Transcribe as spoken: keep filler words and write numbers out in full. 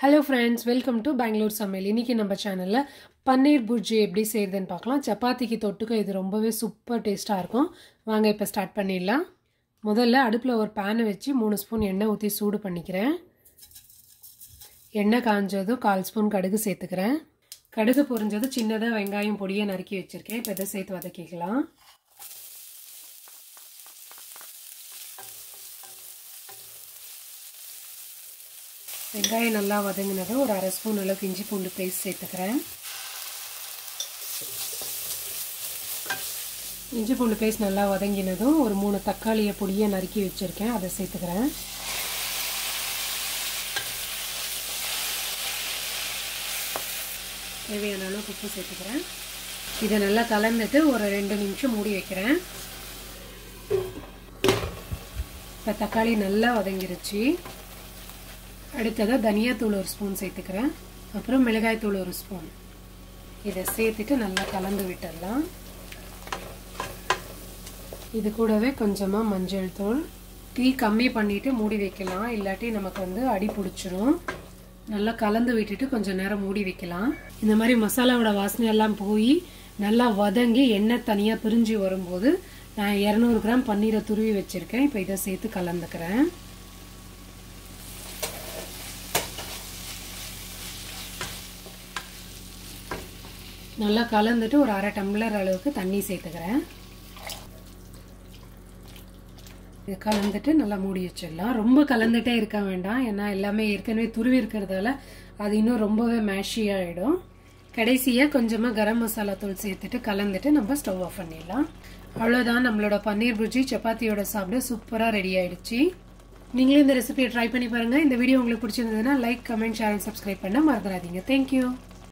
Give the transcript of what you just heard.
Hello friends, welcome to Bangalore Samayal. இன்னைக்கு நம்ம சேனல்ல பன்னீர் புர்ஜி எப்படி செய்யறதுன்னு பார்க்கலாம். சப்பாத்திக்கு தொட்டுக்க இது ரொம்பவே சூப்பர் டேஸ்டா இருக்கும். வாங்க இப்ப ஸ்டார்ட் பண்ணிடலாம். முதல்ல அடுப்புல ஒரு pan வச்சு மூணு ஸ்பூன் எண்ணெய் ஊத்தி சூடு பண்ணிக்கிறேன். எண்ணெய் காஞ்சதும் கால் ஸ்பூன் கடுகு சேர்த்துக்கிறேன். கடுகு பொரிஞ்சதும் சின்னதா வெங்காயம் பொடியை நறுக்கி வச்சிருக்கேன். இப்போ இதை சேர்த்து வதக்கிக்கலாம். வெங்காயம் நல்லா வதங்கினதும் ஒரு அரை ஸ்பூன் அளவுக்கு இஞ்சி பூண்டு பேஸ்ட் சேர்த்துக்கிறேன். இஞ்சி பூண்டு பேஸ்ட் நல்லா வதங்கினதும் ஒரு மூணு தக்காளியை பொடியை நறுக்கி வச்சிருக்கேன், அதை சேர்த்துக்கிறேன். தேவையான அளவுக்கு உப்பு சேர்த்துக்கிறேன். இதை நல்லா கலந்துட்டு ஒரு ரெண்டு நிமிஷம் மூடி வைக்கிறேன். இப்போ தக்காளி நல்லா வதங்கிருச்சு. அடுத்ததாக தனியாத்தூள் ஒரு ஸ்பூன் சேர்த்துக்கிறேன். அப்புறம் மிளகாய்த்தூள் ஒரு ஸ்பூன். இதை சேர்த்துட்டு நல்லா கலந்து விட்டுடலாம். இது கூடவே கொஞ்சமாக மஞ்சள் தூள். தீ கம்மி பண்ணிவிட்டு மூடி வைக்கலாம், இல்லாட்டி நமக்கு வந்து அடி பிடிச்சிரும். நல்லா கலந்து விட்டுட்டு கொஞ்சம் நேரம் மூடி வைக்கலாம். இந்த மாதிரி மசாலாவோட வாசனையெல்லாம் போய் நல்லா வதங்கி எண்ணெய் தனியாக பிரிஞ்சு வரும்போது நான் இரநூறு கிராம் பன்னீரை துருவி வச்சுருக்கேன். இப்போ இதை சேர்த்து கலந்துக்கிறேன். நல்லா கலந்துட்டு ஒரு அரை டம்ளர் அளவுக்கு தண்ணி சேர்த்துக்கிறேன். இது கலந்துட்டு நல்லா மூடி வச்சிடலாம். ரொம்ப கலந்துட்டே இருக்க வேண்டாம், ஏன்னா எல்லாமே ஏற்கனவே துருவி இருக்கிறதால அது இன்னும் ரொம்பவே மேஷி ஆகிடும். கடைசியாக கொஞ்சமாக கரம் மசாலா தூள் சேர்த்துட்டு கலந்துட்டு நம்ம ஸ்டவ் ஆஃப் பண்ணிடலாம். அவ்வளோதான், நம்மளோட பன்னீர் புர்ஜி சப்பாத்தியோட சாப்பிட சூப்பராக ரெடி ஆயிடுச்சு. நீங்களும் இந்த ரெசிபியை ட்ரை பண்ணி பாருங்கள். இந்த வீடியோ உங்களுக்கு பிடிச்சிருந்ததுன்னா like, comment, share and subscribe பண்ண மறந்துடாதீங்க. தேங்க்யூ.